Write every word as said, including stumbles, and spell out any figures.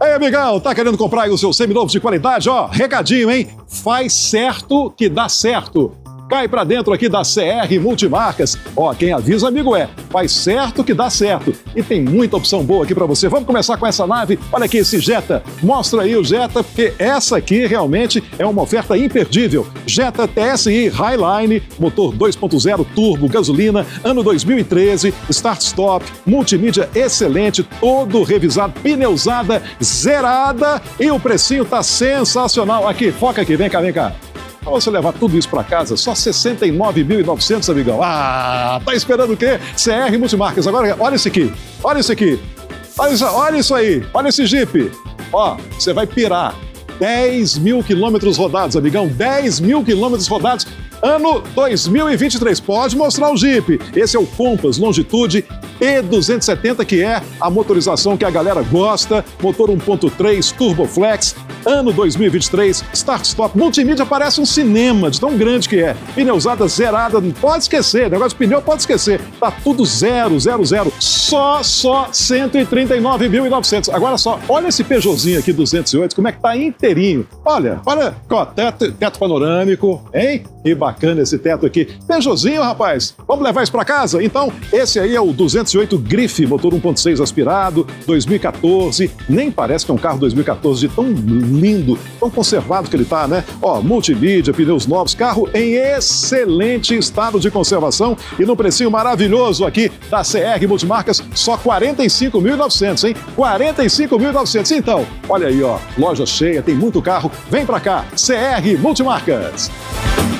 Ei, amigão, tá querendo comprar aí o seu seminovo de qualidade? Ó, recadinho, hein? Faz certo que dá certo. Cai pra dentro aqui da C R Multimarcas. Ó, quem avisa, amigo, é. Faz certo que dá certo. E tem muita opção boa aqui pra você. Vamos começar com essa nave. Olha aqui esse Jetta. Mostra aí o Jetta, porque essa aqui realmente é uma oferta imperdível. Jetta T S I Highline, motor dois ponto zero turbo, gasolina, ano dois mil e treze, start-stop, multimídia excelente, todo revisado, pneu usada, zerada e o precinho tá sensacional. Aqui, foca aqui, vem cá, vem cá. Pra você levar tudo isso para casa, só sessenta e nove mil e novecentos, amigão. Ah, tá esperando o quê? C R Multimarcas. Agora, olha isso aqui. Olha isso aqui. Olha isso, olha isso aí. Olha esse Jeep. Ó, você vai pirar. dez mil quilômetros rodados, amigão. dez mil quilômetros rodados. Ano dois mil e vinte e três. Pode mostrar o Jeep. Esse é o Compass Longitude E duzentos e setenta, que é a motorização que a galera gosta. Motor um ponto três, Turboflex. Ano dois mil e vinte e três, start-stop, multimídia, parece um cinema de tão grande que é. Pneu usada zerada, não pode esquecer, negócio de pneu pode esquecer. Tá tudo zero, zero, zero. Só, só cento e trinta e nove mil e novecentos. Agora só, olha esse Peugeotzinho aqui duzentos e oito, como é que tá inteirinho. Olha, olha, ó, teto, teto panorâmico, hein? Que bacana esse teto aqui. Peugeotzinho, rapaz, vamos levar isso pra casa? Então, esse aí é o duzentos e oito Grife, motor um ponto seis aspirado, dois mil e quatorze. Nem parece que é um carro dois mil e quatorze de tão lindo, tão conservado que ele tá, né? Ó, multimídia, pneus novos, carro em excelente estado de conservação e num precinho maravilhoso aqui da C R Multimarcas, só quarenta e cinco mil e novecentos, hein? quarenta e cinco mil e novecentos. Então, olha aí, ó, loja cheia, tem muito carro. Vem pra cá, C R Multimarcas.